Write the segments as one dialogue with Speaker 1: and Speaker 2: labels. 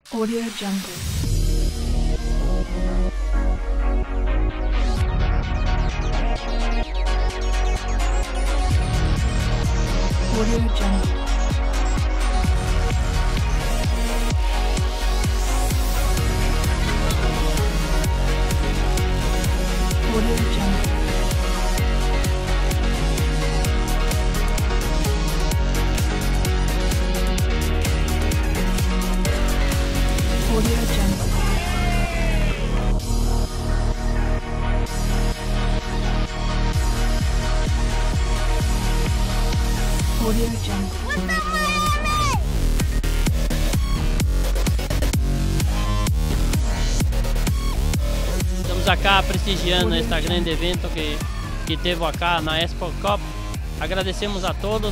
Speaker 1: Audio Jungle. Audio Jungle. Audio Jungle. Audio Jungle. Audio Jungle.
Speaker 2: Estamos acá prestigiando este grande evento que teve acá na Expo Soccer. Agradecemos a todos.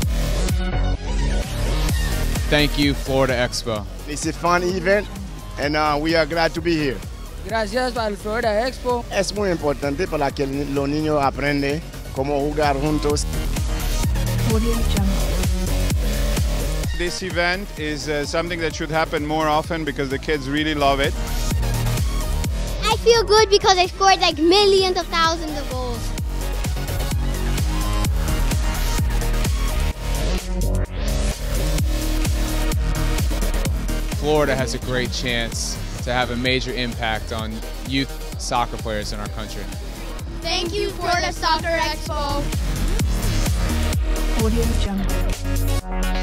Speaker 3: Thank you, Florida Expo.
Speaker 4: It's a fun event and we are glad to be here.
Speaker 5: Gracias al Florida Expo.
Speaker 4: Es muy importante para que los niños aprendan cómo jugar juntos.
Speaker 1: Audio Jungle.
Speaker 6: This event is something that should happen more often because the kids really love it.
Speaker 7: I feel good because I scored like millions of thousands of goals.
Speaker 3: Florida has a great chance to have a major impact on youth soccer players in our country.
Speaker 7: Thank you, Florida Soccer Expo.
Speaker 1: Audio Jungle.